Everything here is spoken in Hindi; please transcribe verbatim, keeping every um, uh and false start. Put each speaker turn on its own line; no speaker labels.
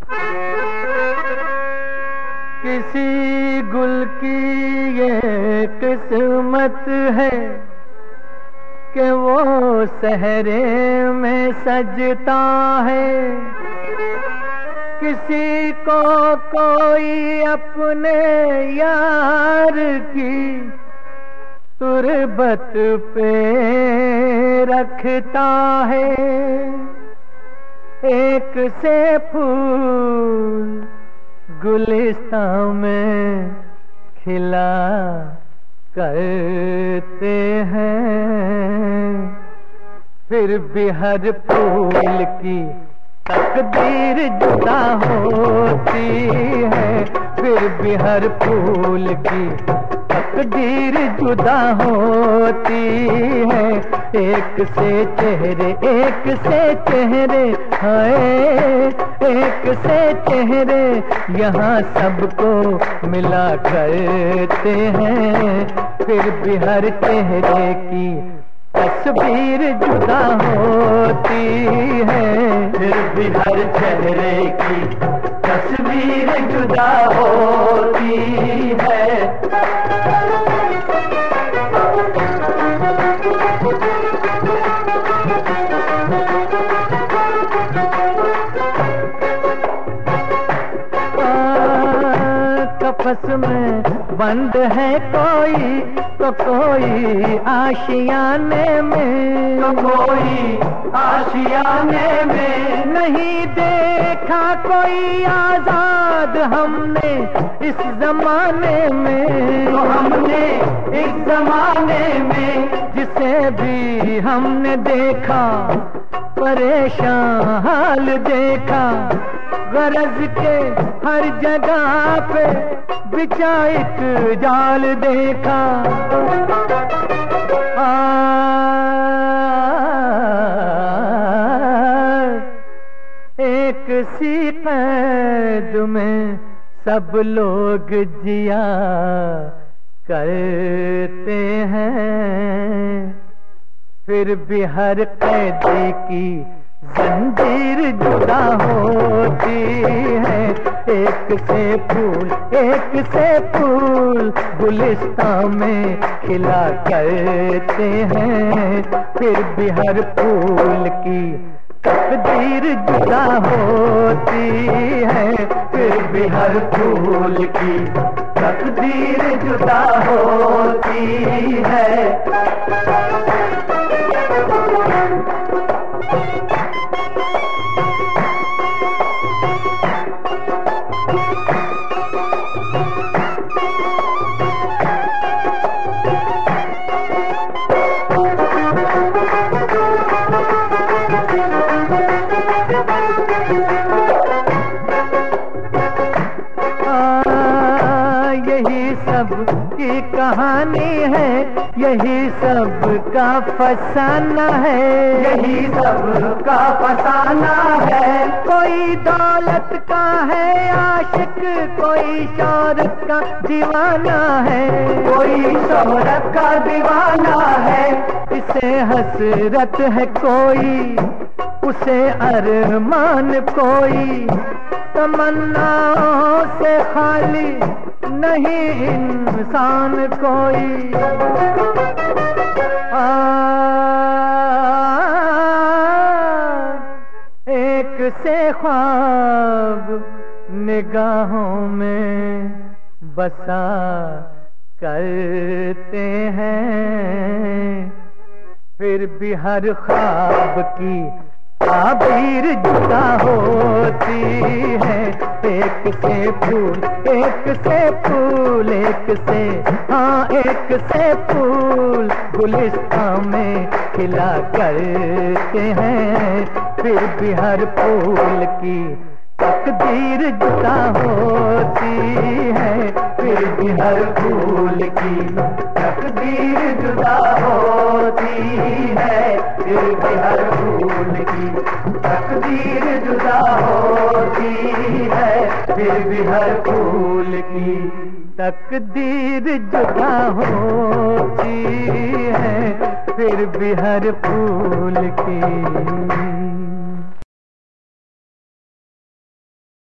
किसी गुल की ये किस्मत है कि वो सहरे में सजता है। किसी को कोई अपने यार की तुरबत पे रखता है। एक से फूल गुलिस्तान में खिला करते हैं, फिर भी हर फूल की तकदीर जुदा होती है। फिर भी हर फूल की तकदीर जुदा होती है। एक से चेहरे एक से चेहरे हाय, एक से चेहरे यहाँ सबको मिला करते हैं। फिर भी हर चेहरे की तस्वीर जुदा होती है।
फिर भी हर चेहरे की तस्वीर जुदा होती है।
कफस में बंद है कोई तो कोई आशियाने में,
तो कोई आशियाने में।
नहीं देखा कोई आजाद हमने इस जमाने में।
तो हमने इस जमाने में
जिसे भी हमने देखा परेशान हाल देखा। गरज के हर जगह पे बिछा एक जाल देखा। आ, एक सी कैद में सब लोग जिया करते हैं। फिर भी हर कैदी की जंजीर जुदा होती है। एक से फूल एक से फूल गुलिस्तान में खिला करते हैं। फिर भी हर फूल की तकदीर जुदा होती है।
फिर भी हर फूल की तकदीर जुदा होती है।
यही सब की कहानी है, यही सब का फसाना है,
यही सब का फसाना है।
कोई दौलत का है आशिक, कोई शौहरत का दीवाना है,
कोई शोहरत का दीवाना है।
इसे हसरत है कोई, उसे अरमान कोई, तमन्नाओं से खाली नहीं इंसान कोई। आ, एक से ख्वाब निगाहों में बसा करते हैं। फिर भी हर ख्वाब की ताबीर जुदा होती है। एक से फूल एक से फूल एक से हाँ एक से फूल गुलिस्तान में खिला करते हैं। फिर भी हर फूल की तकदीर जुदा होती है।
फिर भी हर फूल की तकदीर जुदा होती है। फिर भी हर फूल की तकदीर जुदा होती है। फिर भी हर फूल की
तकदीर जुदा होती है। फिर भी हर फूल की